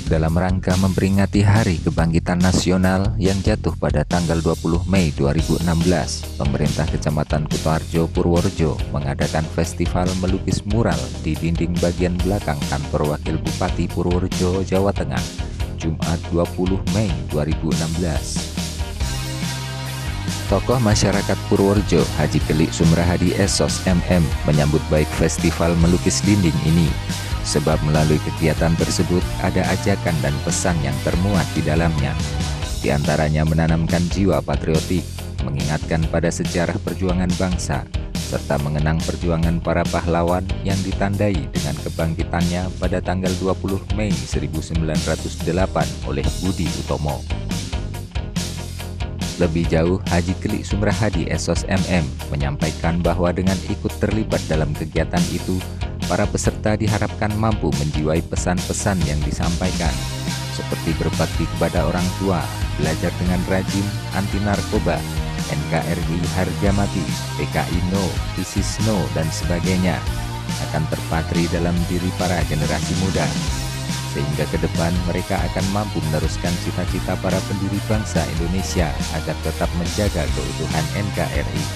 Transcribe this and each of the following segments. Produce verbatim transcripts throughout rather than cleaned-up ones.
dalam rangka memperingati Hari Kebangkitan Nasional yang jatuh pada tanggal dua puluh Mei dua ribu enam belas, pemerintah Kecamatan Kutoarjo, Purworejo mengadakan festival melukis mural di dinding bagian belakang kantor Wakil Bupati Purworejo, Jawa Tengah, Jumat dua puluh Mei dua ribu enam belas. Tokoh masyarakat Purworejo, Haji Kelik Sumrahadi S O S M M, menyambut baik festival melukis dinding ini, sebab melalui kegiatan tersebut ada ajakan dan pesan yang termuat di dalamnya. Di antaranya menanamkan jiwa patriotik, mengingatkan pada sejarah perjuangan bangsa, serta mengenang perjuangan para pahlawan yang ditandai dengan kebangkitannya pada tanggal dua puluh Mei seribu sembilan ratus delapan oleh Budi Utomo. Lebih jauh, Haji Kelik Sumrahadi S O S M M menyampaikan bahwa dengan ikut terlibat dalam kegiatan itu, para peserta diharapkan mampu menjiwai pesan-pesan yang disampaikan, seperti berbakti kepada orang tua, belajar dengan rajin, anti narkoba, N K R I harga mati, P K I no, ISIS no, dan sebagainya, akan terpatri dalam diri para generasi muda, sehingga ke depan mereka akan mampu meneruskan cita-cita para pendiri bangsa Indonesia agar tetap menjaga keutuhan N K R I.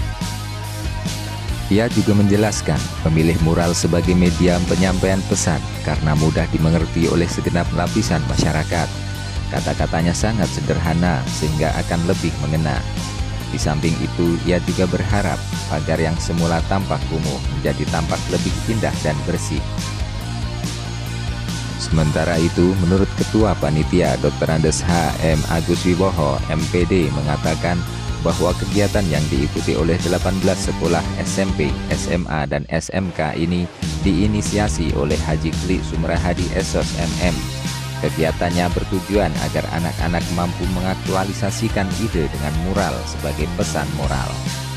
Ia juga menjelaskan memilih mural sebagai media penyampaian pesan karena mudah dimengerti oleh segenap lapisan masyarakat. Kata-katanya sangat sederhana sehingga akan lebih mengena. Di samping itu, ia juga berharap agar yang semula tampak kumuh menjadi tampak lebih indah dan bersih. Sementara itu, menurut Ketua Panitia Doktor Andes H M Agus Wibowo M P D mengatakan bahwa kegiatan yang diikuti oleh delapan belas sekolah S M P, S M A, dan S M K ini diinisiasi oleh Haji Kelik Sumrahadi S O S M M. Kegiatannya bertujuan agar anak-anak mampu mengaktualisasikan ide dengan mural sebagai pesan moral.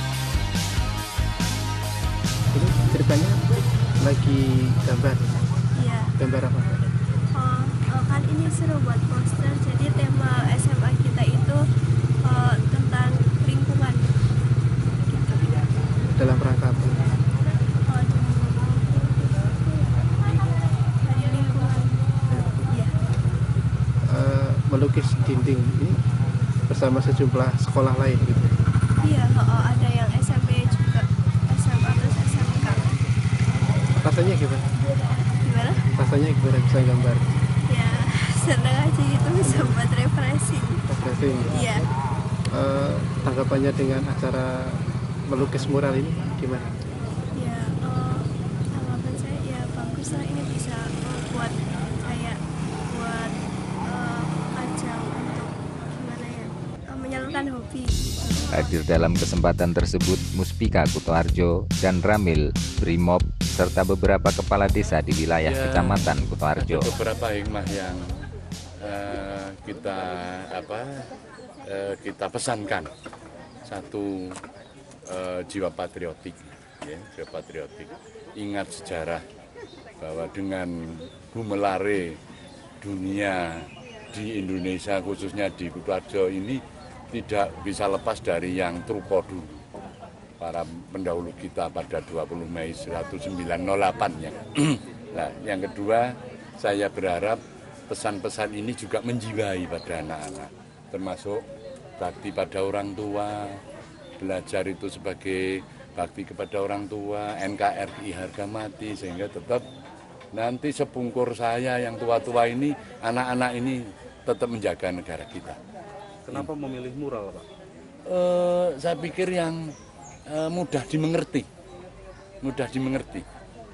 Ini ceritanya lagi gambar. Iya. Gambar apa? Oh, oh, kan ini seru buat poster. Jadi tema S M A kita itu oh, tentang lingkungan. Gitu. Dalam rangka apa? Oh, dari lingkungan. Iya. Uh, melukis dinding ini bersama sejumlah sekolah lain gitu. Iya. Oh, oh, ada yang S M P juga, S M A terus S M K. Rasanya gimana? Gimana? Rasanya gimana bisa gambar? Ya, seneng aja gitu bisa buat refreshing. Refreshing. Iya. Uh, tanggapannya dengan acara melukis mural ini gimana? Ya, oh, tanggapan saya ya bagus lah, ini bisa oh, buat kayak buat uh, ajang untuk gimana ya, uh, menyalurkan hobi. Hadir dalam kesempatan tersebut Muspika Kutoarjo dan Ramil Brimob serta beberapa kepala desa di wilayah ya, Kecamatan Kutoarjo. Ada beberapa hikmah yang uh, kita apa uh, kita pesankan. Satu, uh, jiwa patriotik, ya, jiwa patriotik. Ingat sejarah bahwa dengan gumelare dunia di Indonesia khususnya di Kutoarjo ini tidak bisa lepas dari yang trupo dulu. Para pendahulu kita pada dua puluh Mei seribu sembilan ratus delapan ya. Nah, yang kedua, saya berharap pesan-pesan ini juga menjiwai pada anak-anak, termasuk bakti pada orang tua, belajar itu sebagai bakti kepada orang tua, N K R I harga mati, sehingga tetap nanti sepungkur saya yang tua-tua ini, anak-anak ini tetap menjaga negara kita. Kenapa memilih mural, Pak? Uh, saya pikir yang uh, mudah dimengerti, mudah dimengerti.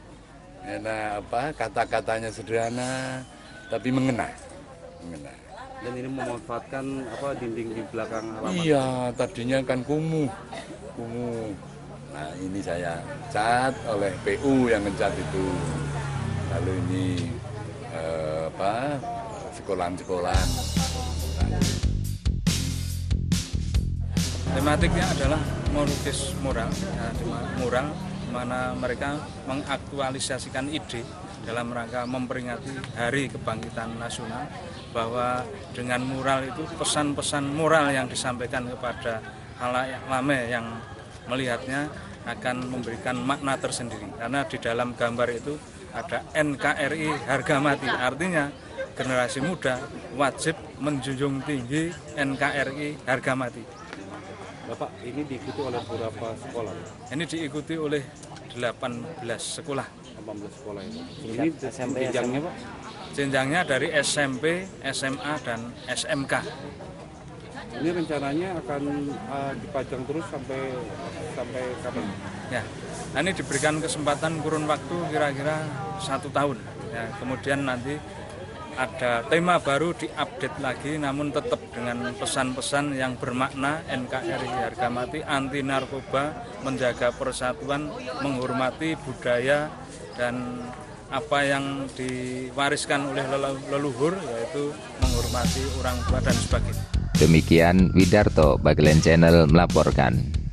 Nah, apa kata-katanya sederhana, tapi mengena, mengena. Dan ini memanfaatkan apa dinding di belakang halaman? Iya, tadinya kan kumuh, kumuh. Nah, ini saya cat oleh P U yang ngecat itu. Lalu ini uh, apa sekolahan-sekolahan. Tematiknya adalah melukis mural, ya, mural di mana mereka mengaktualisasikan ide dalam rangka memperingati Hari Kebangkitan Nasional, bahwa dengan mural itu pesan-pesan moral yang disampaikan kepada khalayak ramai yang melihatnya akan memberikan makna tersendiri, karena di dalam gambar itu ada N K R I harga mati, artinya generasi muda wajib menjunjung tinggi N K R I harga mati. Bapak, ini diikuti oleh beberapa sekolah? Ini diikuti oleh delapan belas sekolah. delapan belas sekolah itu. Ini jenjangnya Pak? Jenjangnya dari S M P, S M A, dan S M K. Ini rencananya akan uh, dipajang terus sampai sampai kapan? Ya, ini diberikan kesempatan kurun waktu kira-kira satu tahun. Ya, kemudian nanti ada tema baru diupdate lagi, namun tetap dengan pesan-pesan yang bermakna N K R I harga mati, anti narkoba, menjaga persatuan, menghormati budaya dan apa yang diwariskan oleh leluhur, yaitu menghormati orang tua dan sebagainya. Demikian Widarto, Bagelen Channel melaporkan.